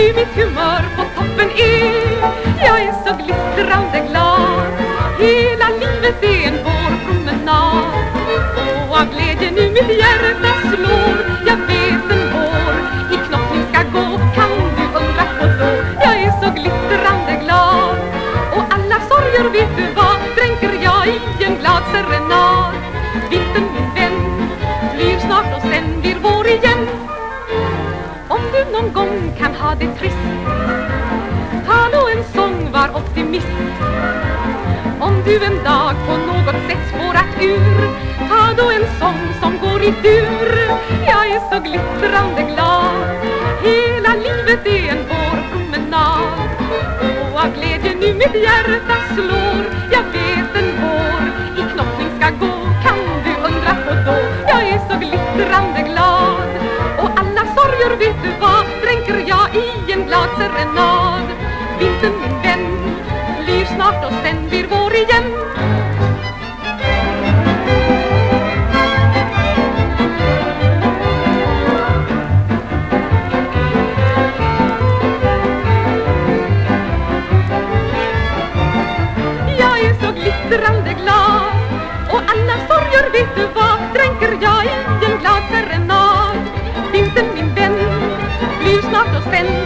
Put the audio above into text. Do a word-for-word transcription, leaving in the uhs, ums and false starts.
nu mitt humör på toppen är. Jag är så glittrande glad. Hela livet är en vårpromenad. Och av glädje nu mitt hjärta slår. Jag vet en vår i knoppning ska gå. Kan du undra på då? Jag är så glittrande glad. Och alla sorger vet du vad, dränker jag i en glad serenad. Vintern min vän blir snart och sen blir vår igen. Om du någon gång kan ha det trist, ta då en sång, var optimist. Om du en dag på något sätt spårat ur, ta då en sång som går i dur. Jag är så glittrande glad. Hela livet är en vårpromenad. Och av glädje nu mitt hjärta slår. Jag vet en vår i knoppning ska gå. Kan du undra på då? Jag är så glittrande glad. Och alla sorger vet du vad, dränker jag i en glad serenad. Vintern min vän blir snart och sen blir vår igen. Jag är så glittrande glad. Och alla sorger vet du vad, dränker jag i en glad serenad. Vintern min vän blir snart och sen